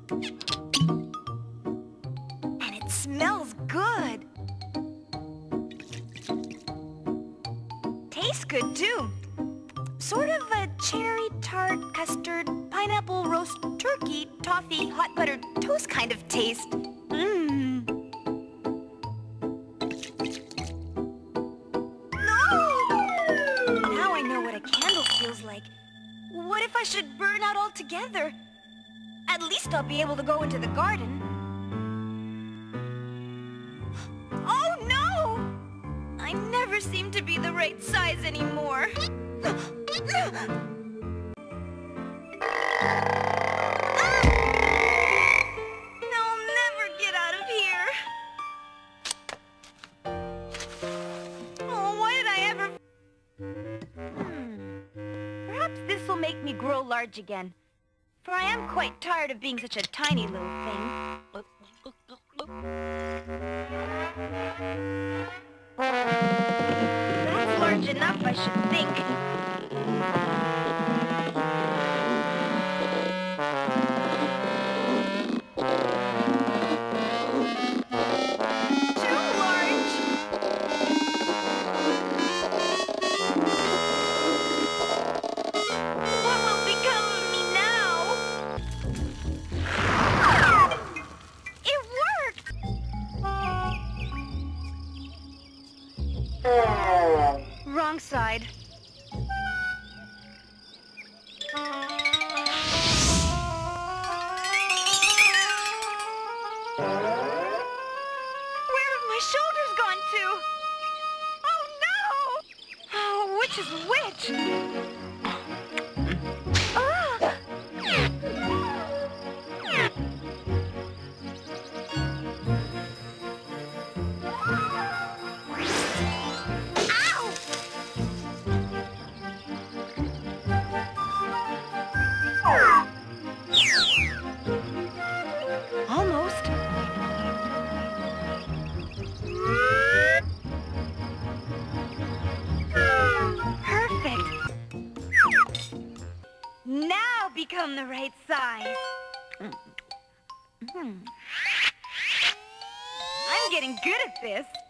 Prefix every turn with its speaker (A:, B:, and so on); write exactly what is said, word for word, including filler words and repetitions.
A: And it smells good. Tastes good, too. Sort of a cherry tart, custard, pineapple roast turkey, toffee, hot buttered toast kind of taste. Mmm. No! Now I know what a candle feels like. What if I should burn out altogether? At least I'll be able to go into the garden. Oh, no! I never seem to be the right size anymore. I'll never get out of here. Oh, why did I ever... Hmm. Perhaps this will make me grow large again. For I am quite tired of being such a tiny little thing. That's large enough, I should think. Wrong side. Where have my shoulders gone to? Oh no! Oh, which is which? Ah! Almost. Perfect. Now become the right size. Mm. I'm getting good at this.